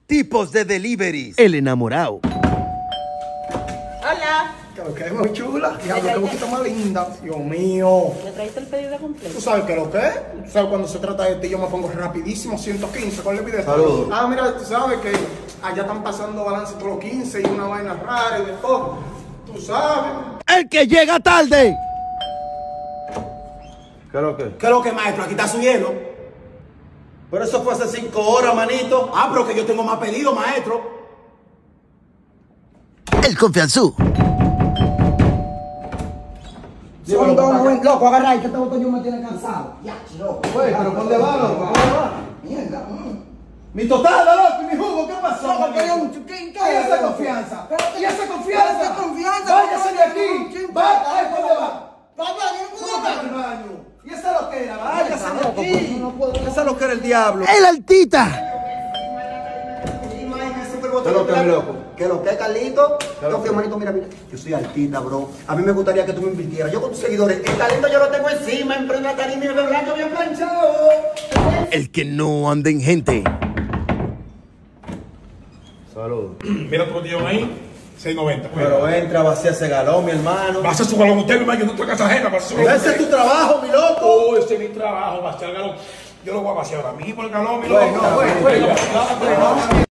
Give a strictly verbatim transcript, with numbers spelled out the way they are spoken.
Tipos de deliveries. El enamorado. Hola. Claro que es muy chula. Diablo, qué boquita más linda. Dios mío. ¿Me traíste el pedido completo? ¿Tú sabes qué es lo que es? ¿Tú sabes cuando se trata de ti yo me pongo rapidísimo, ciento quince con el video? Saludos. Ah, mira, tú sabes que allá están pasando balance todos los quince y una vaina rara y de todo. Tú sabes. El que llega tarde. ¿Qué es lo que? ¿Qué es lo que, maestro? Aquí está su hielo. Pero eso fue hace cinco horas, manito. Ah, pero que yo tengo más pedido, maestro. El confianzú. Son dos noventa. Loco, agarra ahí, que este botón yo me tiene cansado. Ya, loco. Güey, pero ¿dónde va, loco? ¿Dónde va? Mierda. mm. Mi tostada, loco, y mi jugo, ¿qué pasó? Loco, que yo- manito? ¿qué- qué ¿Y es esa eso? confianza? Espérate, ¿Y esa confianza? espérate, confianza. Váyase de aquí. ¿Quién Va, pasa? ay, ¿dónde va? Papá, yo no puedo ¿Cómo que estar. al baño? ¿Y esa loquera? Váyase de loco, pues, aquí. no puedo. Esa loquera el diablo. El altita. ¿Qué es lo que es, loco? ¿Qué lo que es, Carlito? lo Yo, que? hermanito, mira, mira. Yo soy artista, bro. A mí me gustaría que tú me invirtieras. Yo con tus seguidores. El talento yo lo tengo encima. Emprenda tarima y de blanco bien planchado. El que no anda en gente. Saludos. Mira tu botellón ahí, seis noventa. Pero entra, vacía ese galón, mi hermano. Va a hacer su galón usted, mi hermano, yo no estoy casa ajena, va a hacer su galón Ese es tu usted. trabajo, mi loco. Oh, ese es mi trabajo, vaciar el galón. Yo lo voy a vaciar ahora mismo el galón, mi loco. Bueno, bueno, bueno.